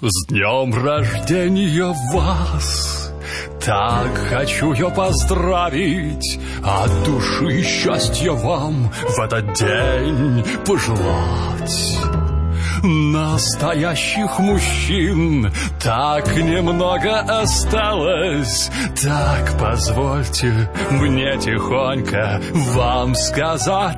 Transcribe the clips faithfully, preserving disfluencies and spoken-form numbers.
С днем рождения вас! Так хочу я поздравить, от души счастья вам в этот день пожелать. Настоящих мужчин так немного осталось. Так позвольте мне тихонько вам сказать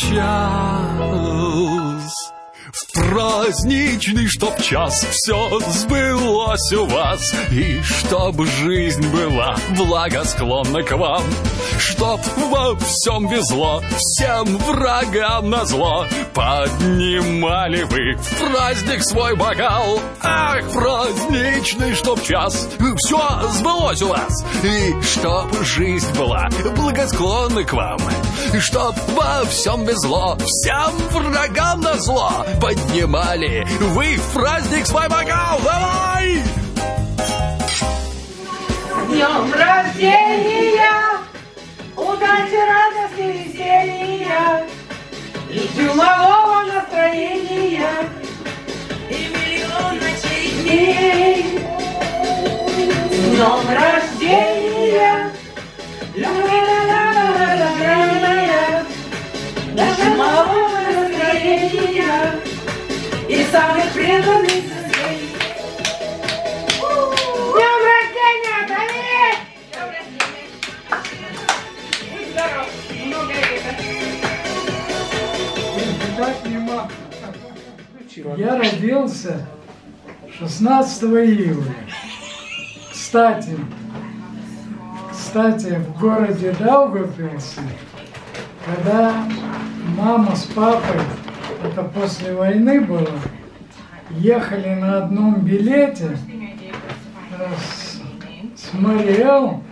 сейчас. В праздничный, чтоб час все сбылось у вас, и чтоб жизнь была благосклонна к вам, чтоб во всем везло, всем врагам назло, поднимали вы в праздник свой бокал. Ах, праздничный, чтоб час все сбылось у вас, и чтоб жизнь была благосклонна к вам, и чтоб во всем везло, всем врагам назло, поднимали вы в праздник свой бокал. Давай! С днем рождения! Удачи, радости, веселья и чумового настроения и миллион ночей дней. С днем рождения! Ля-ля-ля-ля-ля-ля-ля-ля, чумового настроения и самых преданных друзей. С днем рождения, привет! С днем рождения! Будь здоров, много лет. Я родился шестнадцатого июля. Кстати, кстати, в городе Даугавпилсе, когда мама с папой, это после войны было, ехали на одном билете с, с Мариэл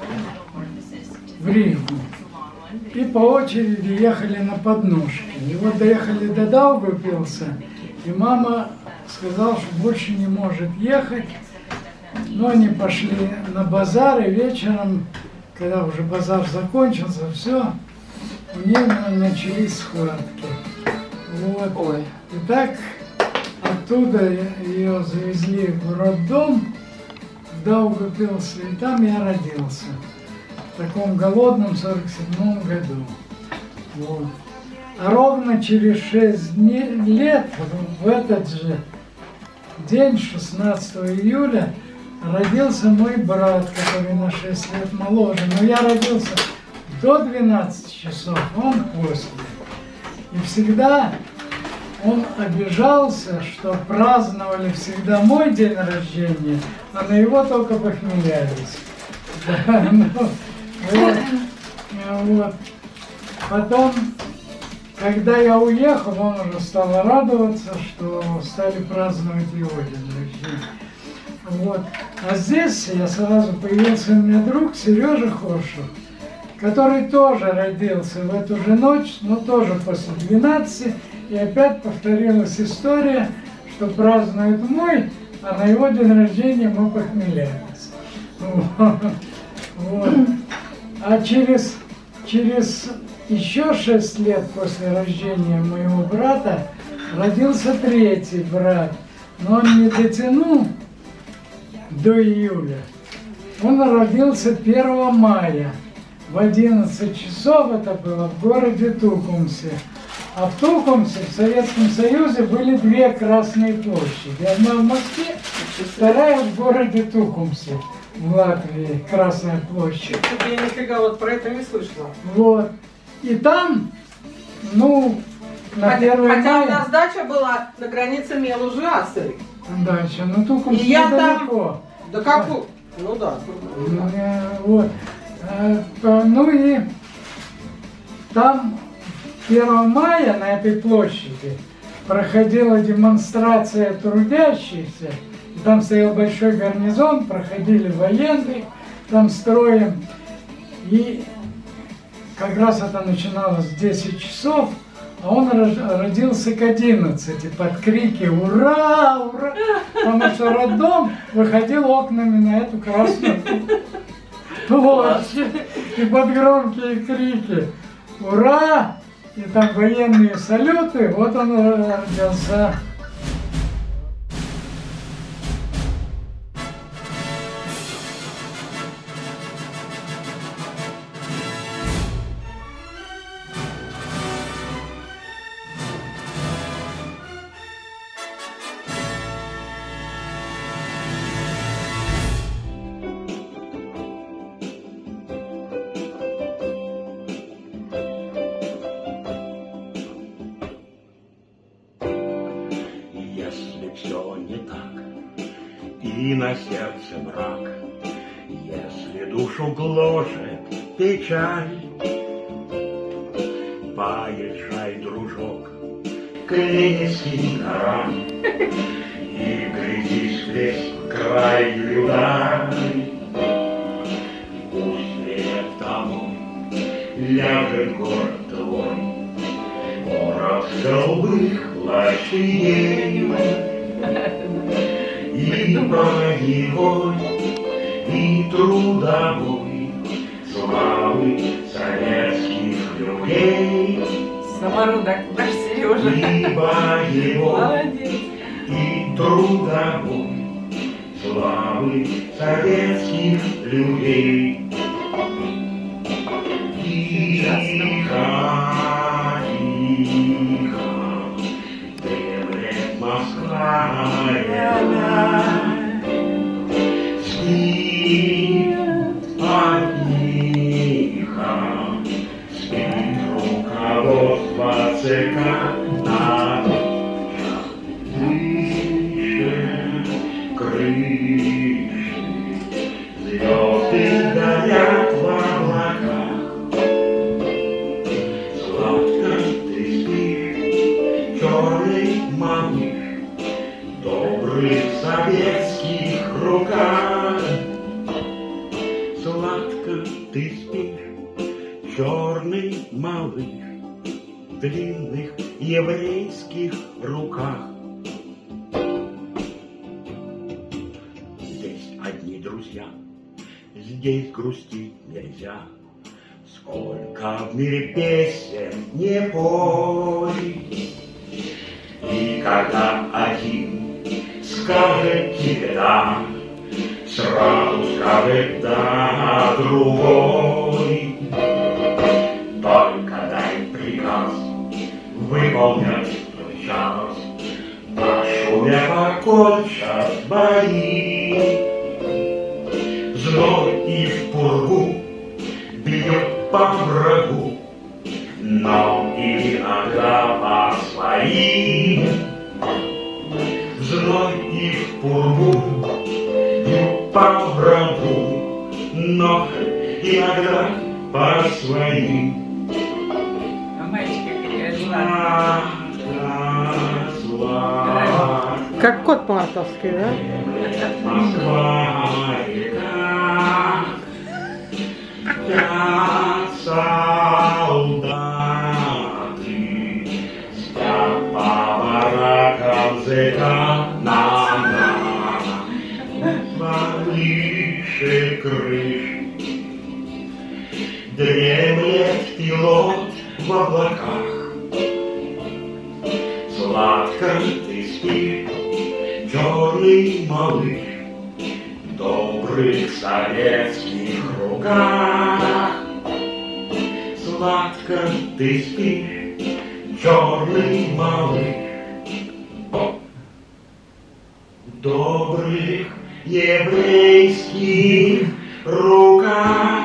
в Ригу. И по очереди ехали на подножке. И вот доехали до Даугавпилса, и мама сказала, что больше не может ехать. Но они пошли на базар, и вечером, когда уже базар закончился, все, у нее начались схватки. Вот. Ой. И так оттуда ее завезли в роддом, в Даугавпилсе, и там я родился. В таком голодном сорок седьмом году. Вот. А ровно через шесть дней, лет, в этот же день, шестнадцатого июля, родился мой брат, который на шесть лет моложе. Но я родился до двенадцати часов, он после. И всегда он обижался, что праздновали всегда мой день рождения, а на его только похмелялись. Вот. Вот. Потом, когда я уехал, он уже стал радоваться, что стали праздновать его день рождения. Вот. А здесь я сразу появился, у меня друг Сережа Хоршев, который тоже родился в эту же ночь, но тоже после двенадцати. И опять повторилась история, что празднует мой, а на его день рождения мы похмеляемся. Вот. Вот. А через, через еще шесть лет после рождения моего брата родился третий брат. Но он не дотянул до июля. Он родился первого мая. В одиннадцать часов это было в городе Тукумсе. А в Тукумсе, в Советском Союзе, были две Красные площади. Одна в Москве, вторая в городе Тукумсе, в Латвии, Красная площадь. Я нифига вот про это не слышала. Вот. И там, ну, на Хотя, первое хотя мая... у нас дача была на границе Мелужи-Астры. Дача, ну Тукумс И я недалеко. там... Да как? Ну да. Ну, э, вот. Э, то, ну и там первого мая на этой площади проходила демонстрация трудящихся. И там стоял большой гарнизон, проходили военные, там строем. И как раз это начиналось в десять часов, а он родился к одиннадцати под крики «Ура! Ура!», потому что роддом выходил окнами на эту красную площадь. И под громкие крики «Ура!», и там военные салюты, вот он родился. все не так, и на сердце мрак. Если душу гложет печаль, поезжай, дружок, к Ленинским горам и глядишь весь край даль. Пусть лет тому ляжет город твой, город голубых площадей, и боевой, и трудовой, славы советских людей. Самородок наш Сережа. И боевой, Молодец. и трудовой, славы советских людей. Тихо, тихо, дремлет Москва моя. Спит, а тихо, спит руководство ЦК на ночах. Выше крыши звезды горят в облаках. Сладко ты спишь, черный малыш, в добрых советских руках. Сладко ты спишь, черный малыш, в длинных еврейских руках. Здесь одни друзья, здесь грустить нельзя. Сколько в мире песен не пой. И когда один скажет тебе да, сразу скажет да другой. Только дай приказ выполнять час, на шуме покончат бои. Зной и в пургу бьет по врагу, но иногда по своим. Зной и в пургу бьет по врагу, но иногда по своим. А мальчика какая сладкая. Сладко, сладко, Как кот мартовский, да? Москва река, спят солдаты, спят по баракам зэка на повыше крыш. Дремлет пилот в облаках. Сладко ты спишь, черный малыш, в добрых советских руках. Сладко ты спишь, черный малыш, в добрых еврейских руках.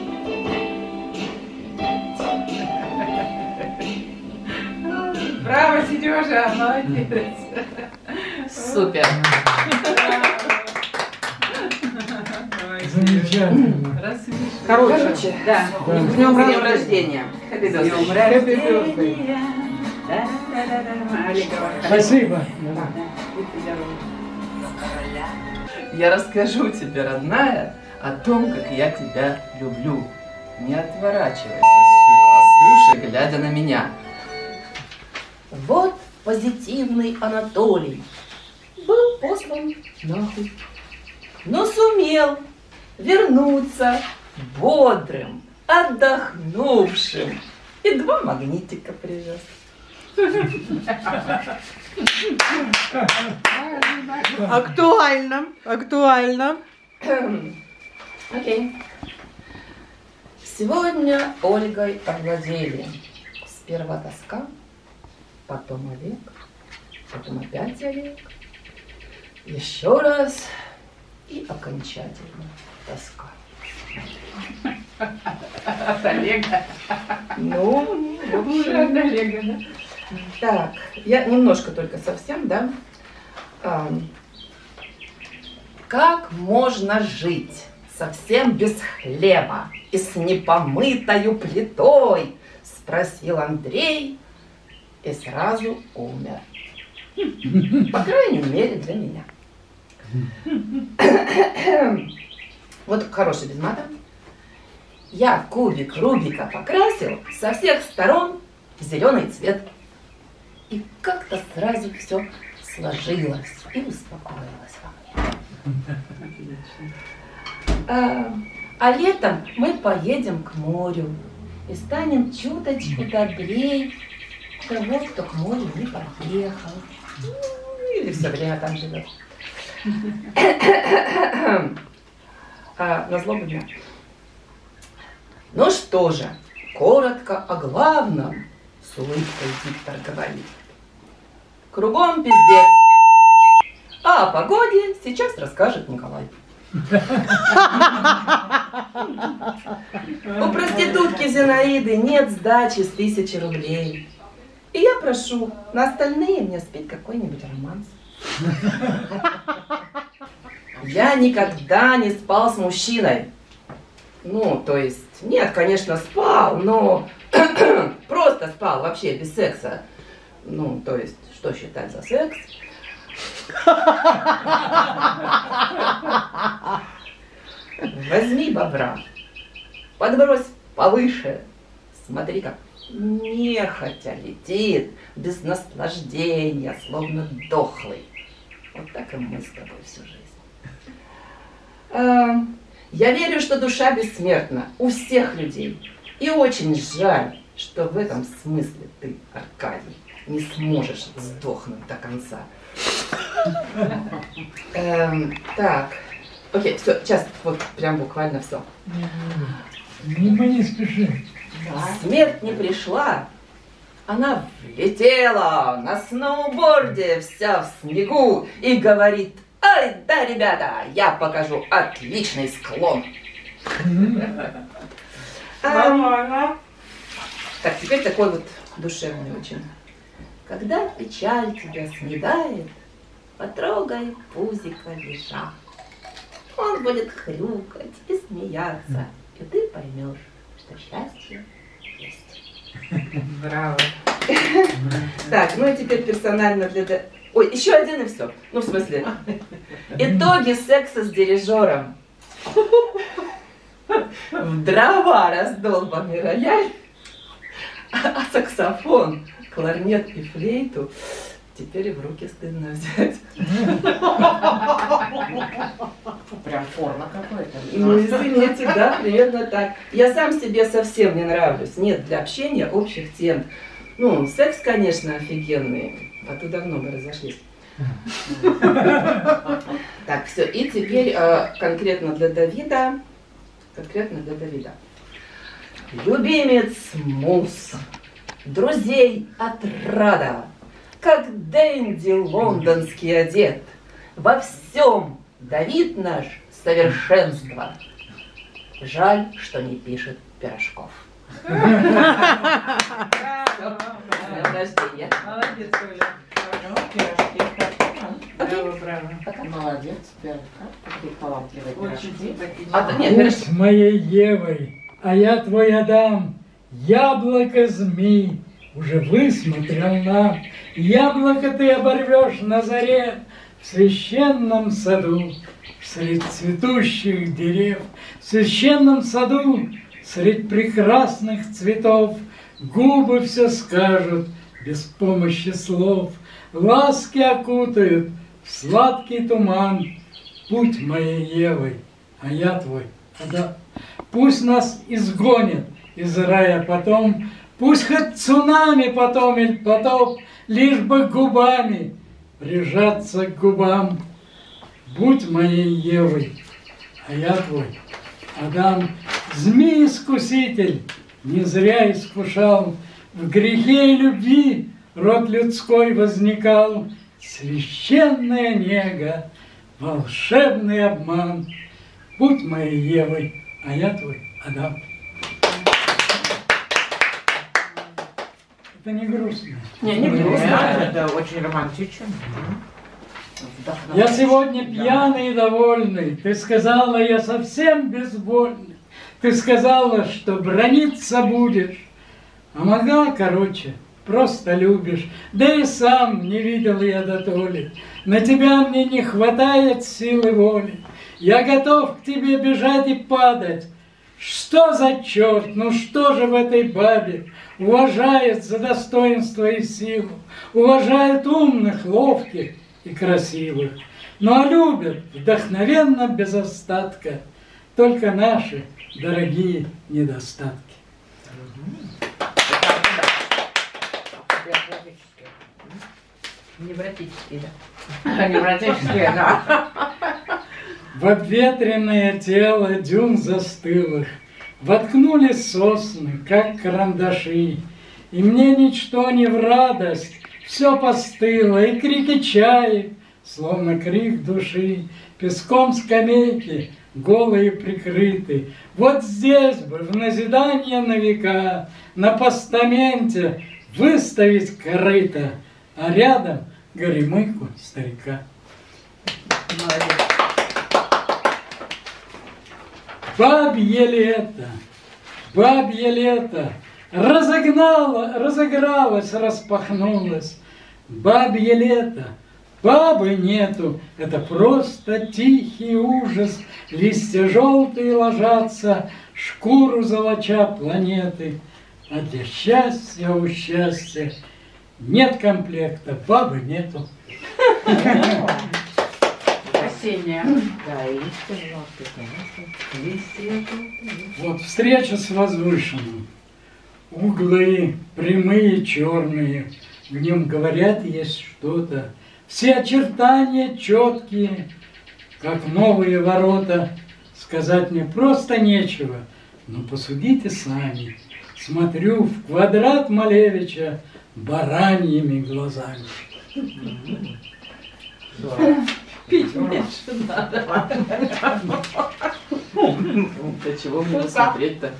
Браво, Сережа, молодец. Супер. Замечательно. Рассмешил. Короче, Да. Да. с днем С днем рождения. рождения. С днем Happy рождения. Да-да-да-да. Олегова. Спасибо. Я расскажу тебе, родная, о том, как я тебя люблю. Не отворачивайся, сука, а слушай, глядя на меня. Вот позитивный Анатолий был послан нахуй, но сумел вернуться бодрым, отдохнувшим. И два магнитика привез. Актуально, актуально. Окей. Сегодня Ольгой овладели сперва тоска, потом Олег, потом опять Олег, еще раз и окончательно тоска. От Олега. Ну, в Уже от общем, Олега, да? так, я немножко только совсем, да. Ам, Как можно жить совсем без хлеба и с непомытою плитой? Спросил Андрей и сразу умер. По крайней мере, для меня. Вот хороший без мата. Я кубик Рубика покрасил со всех сторон в зеленый цвет. И как-то сразу все сложилось и успокоилось во мне. А, а летом мы поедем к морю и станем чуточку добрей того, кто к морю не поехал. Или все время там живет. А, на злобу дня. Ну что же, коротко о главном, с улыбкой диктор говорит. Кругом пиздец. А о погоде сейчас расскажет Николай. У проститутки Зинаиды нет сдачи с тысячи рублей. И я прошу на остальные мне спеть какой-нибудь романс. Я никогда не спал с мужчиной. Ну, то есть, нет, конечно, спал, но просто спал вообще без секса. Ну, то есть, что считать за секс? Возьми бобра, подбрось повыше, смотри, как нехотя летит, без наслаждения, словно дохлый. Вот так и мы с тобой всю жизнь. А, я верю, что душа бессмертна у всех людей. И очень жаль, что в этом смысле ты, Аркадий, не сможешь сдохнуть до конца. Эм, так, окей, все, сейчас вот прям буквально все. Не, мы не спешим. Смерть не пришла, она влетела на сноуборде вся в снегу и говорит: ай, да, ребята, я покажу отличный склон. Нормально. Так, теперь такой вот душевный очень. Когда печаль тебя снедает, потрогай пузико лежа. Он будет хрюкать и смеяться, и ты поймешь, что счастье есть. Браво. Так, ну и теперь персонально для... Ой, еще один и все. Ну, в смысле, итоги секса с дирижером. В дрова раздолбанный рояль, а саксофон, кларнет и флейту теперь в руки стыдно взять. Прям порно какое-то. Ну, извините, да, примерно так. Я сам себе совсем не нравлюсь. Нет для общения общих тем. Ну, секс, конечно, офигенный, а то давно бы разошлись. Так, все, и теперь э, конкретно для Давида, конкретно для Давида. Любимец Мус, друзей отрада, как Дэнди лондонский одет, во всем Давид наш совершенство. Жаль, что не пишет пирожков. С днем рождения. Молодец, Оля. Браво, браво. Молодец, Петр. Какие талантливые Очень пирожки. симпатично. А, нет, Будь пирожки. моей Евой, а я твой Адам, яблоко змей, уже высмотрел нам. Яблоко ты оборвешь на заре в священном саду, среди цветущих дерев, в священном саду, среди прекрасных цветов, губы все скажут без помощи слов, ласки окутают в сладкий туман. Путь моей Евы, а я твой Адам. Пусть нас изгонят из рая потом, пусть хоть цунами потом или потоп, лишь бы губами прижаться к губам. Будь моей Евой, а я твой Адам. Змей-искуситель не зря искушал, в грехе и любви род людской возникал. Священная нега, волшебный обман. Будь моей Евой, а я твой Адам. Это не грустно. Не, не Да, грустно. это очень романтично. Я сегодня пьяный и довольный. Ты сказала, я совсем безвольный. Ты сказала, что браниться будешь. А могла, короче, просто любишь. Да и сам не видел я до толи. На тебя мне не хватает силы воли. Я готов к тебе бежать и падать. Что за черт? Ну что же в этой бабе? Уважает за достоинство и силу. Уважает умных, ловких и красивых. Ну а любят вдохновенно, без остатка. Только наши дорогие недостатки. Невротические, да? Невротические, да. В обветренное тело дюн застылых воткнули сосны, как карандаши. И мне ничто не в радость, все постыло, и крики чаек, словно крик души, песком скамейки, голые прикрыты. Вот здесь бы, в назидание на века, на постаменте выставить корыто, а рядом горемыку старика. Молодец. Бабье лето, бабье лето, разогнало, разыгралось, распахнулось. Бабье лето, бабы нету, это просто тихий ужас. Листья желтые ложатся, шкуру золоча планеты. А для счастья, у счастья нет комплекта, бабы нету. Осенняя. Да, и листья желтые, листья желтые. Вот встреча с возвышенным. Углы прямые, черные, в нем говорят, есть что-то. Все очертания четкие, как новые ворота. Сказать мне просто нечего, но посудите сами. Смотрю в квадрат Малевича бараньими глазами. Пить меньше надо. Для чего мне смотреть-то?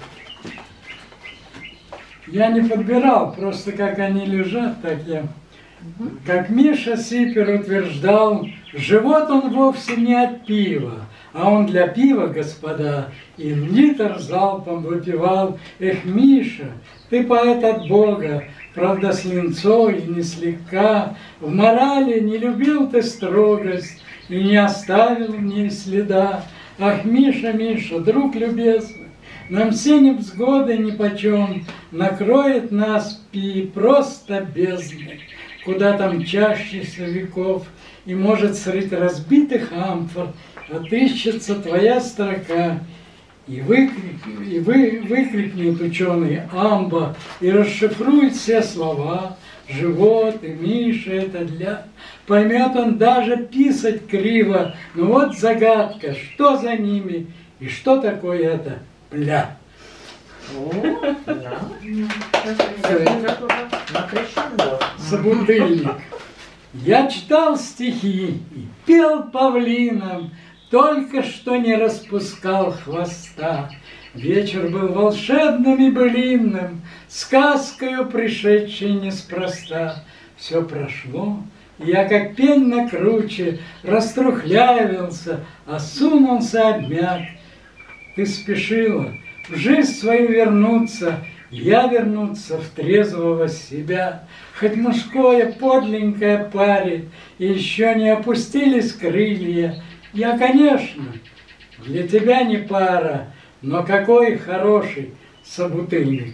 Я не подбирал, просто как они лежат, так я... Как Миша Сипер утверждал, живот он вовсе не от пива, а он для пива, господа, и литр залпом выпивал. Эх, Миша, ты поэт от Бога, правда, с линцой и не слегка. В морали не любил ты строгость и не оставил в ней следа. Ах, Миша, Миша, друг любезный, нам все невзгоды нипочем, накроет нас пи просто бездной, куда там чащихся веков, и может средь разбитых амфор отыщется твоя строка. И, выкрик, и вы, выкрикнет ученый амба, и расшифрует все слова. Живот и Миша это для... Поймет он даже писать криво, но вот загадка, что за ними и что такое это бля. О, да. На крещендо. Собутыльник. Я читал стихи и пел павлином, только что не распускал хвоста. Вечер был волшебным и былинным, сказкою пришедшей неспроста. Все прошло, и я как пень на круче раструхлявился, осунулся, обмяк. Ты спешила в жизнь свою вернуться, я вернуться в трезвого себя. Хоть мужское подленькое парит, и еще не опустились крылья. Я, конечно, для тебя не пара, но какой хороший собутыльник.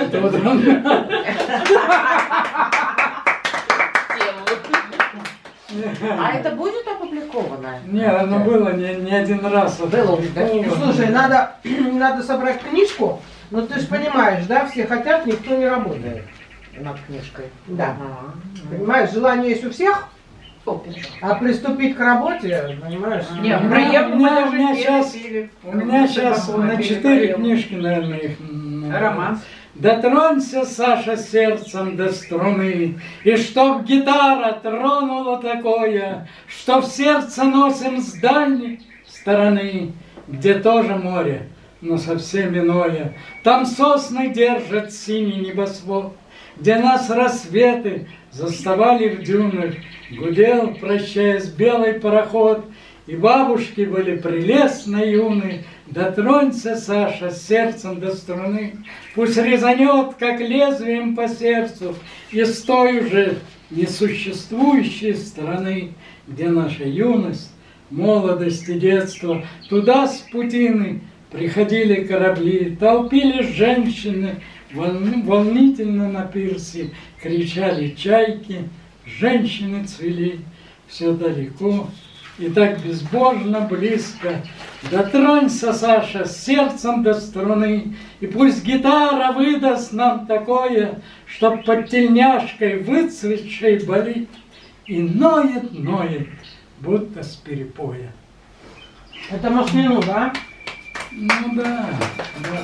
А это будет опубликовано? Нет, оно было не, не один раз. Было уже, да? Ну, слушай, надо, надо собрать книжку, но ты же понимаешь, да, все хотят, никто не работает. Над книжкой. Да. Ага. Понимаешь, желание есть у всех, Опер. а приступить к работе, понимаешь? Не, У меня- проект у меня- мы у меня даже щас- пели. У меня сейчас Такое на пели четыре проект. книжки, наверное, их. м, Романс. Дотронься, Саша, сердцем до струны, и чтоб гитара тронула такое, что в сердце носим с дальней стороны, где тоже море, но совсем иное. Там сосны держат синий небосвод, где нас рассветы заставали в дюнах, Гудел, прощаясь, белый пароход, и бабушки были прелестно юны. Дотронься, Саша, сердцем до струны, пусть резанет, как лезвием по сердцу, из той уже несуществующей страны, где наша юность, молодость и детство. Туда с путины приходили корабли, толпились женщины, волнительно на пирсе кричали чайки, женщины цвели все далеко и так безбожно близко. Дотронься, Саша, сердцем до струны, и пусть гитара выдаст нам такое, чтоб под тельняшкой выцветшей болит, и ноет, ноет, будто с перепоя. Это Машнину, да? Ну да, да,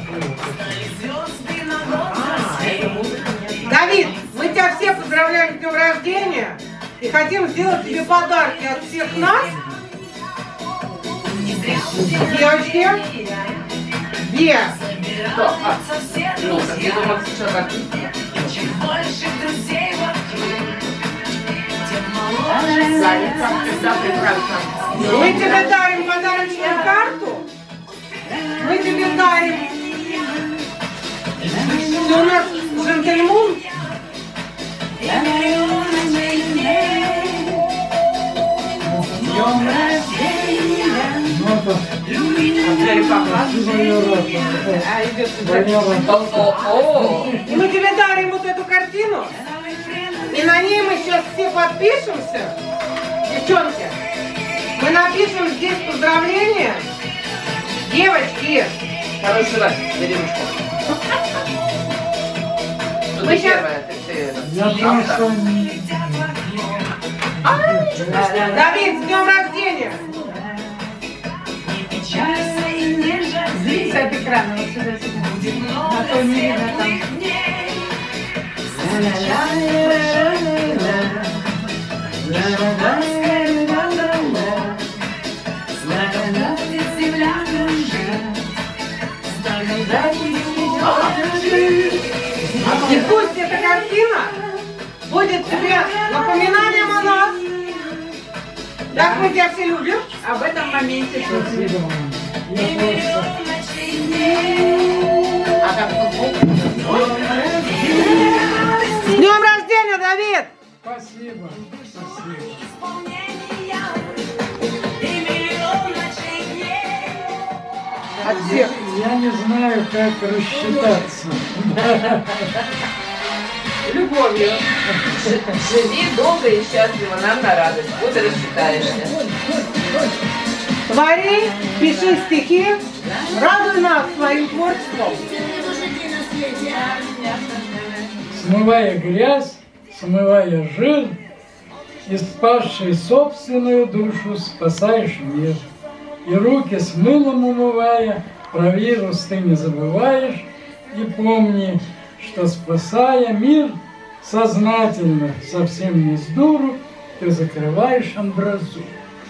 Давид, мы тебя все поздравляем с днем рождения и хотим сделать тебе подарки от всех нас. Девочки, где? Что? А, ну, я думала, что как... Занято, всегда прекрасно. Мы тебе дарим подарочную карту. Мы тебе дарим. Ты у нас джентльмен. И мы тебе дарим вот эту картину. И на ней мы сейчас все подпишемся. Девчонки, мы напишем здесь поздравления. Девочки. Хороший раз, бери ручку. Что ты первая? Я просто... Давид, с днем рождения! Здесь от экрана, вот сюда, сюда. А то не видно там. И пусть эта картина будет тебе напоминанием о нас. Как мы тебя все любим. Об этом моменте. Спасибо вам. Я просто... А как футбол? С днем рождения, Давид! Спасибо. Спасибо. От всех. Я не знаю, как рассчитаться. Любовью. Живи долго и счастливо, нам на радость. Вот и рассчитаешься. Твори, пиши стихи, радуй нас своим творчеством. Смывая грязь, смывая жир, и спасший собственную душу спасаешь мир. И руки с мылом умывая, про вирус ты не забываешь, и помни, что спасая мир сознательно, совсем не с дуру, ты закрываешь амбразуру.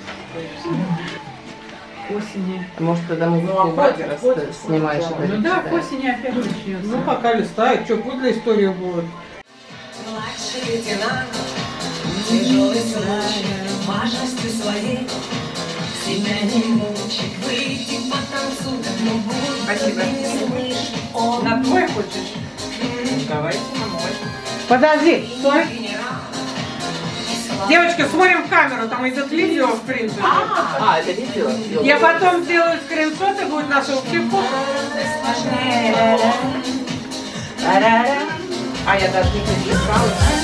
Осени. Может, когда мы Ну, а убрать, хватит, раз хватит, снимаешь хватит, это. Ну да, к осени опять начнется. Ну, пока листает, что, пусть для истории будет. Младший лейтенант, тяжелый случай, важностью своей, себя не мучить, выйти потанцуй, но будь Спасибо. не слышь, он На твой хочешь? Давайте на мой. Подожди, стой. генерал. Девочки, смотрим в камеру, там идет видео, в принципе. А, это видео? Я потом сделаю скриншоты, будет наше общее фото. А я даже не прочитала.